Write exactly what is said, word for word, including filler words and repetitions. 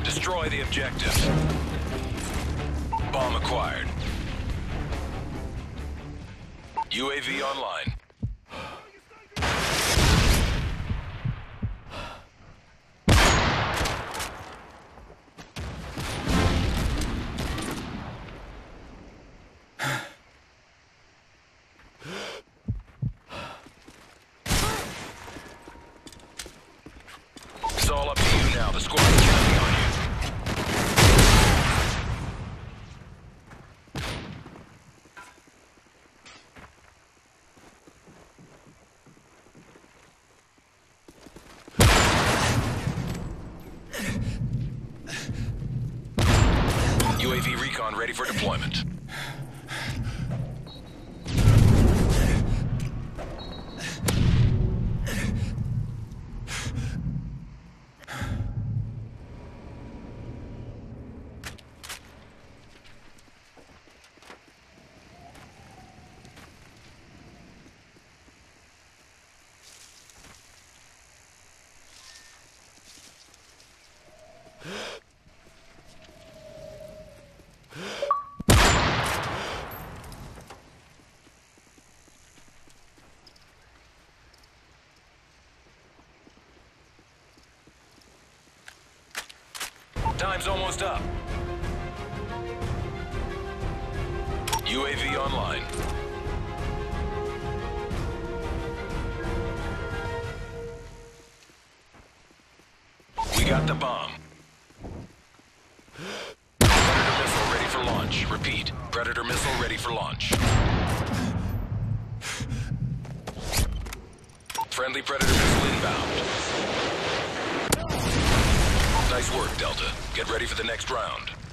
Destroy the objective. Bomb acquired. U A V online. It's all up to you now. The squad is counting on you. U A V recon ready for deployment. Time's almost up. U A V online. We got the bomb. Predator missile ready for launch. Repeat, Predator missile ready for launch. Friendly Predator missile inbound. Nice work, Delta. Get ready for the next round.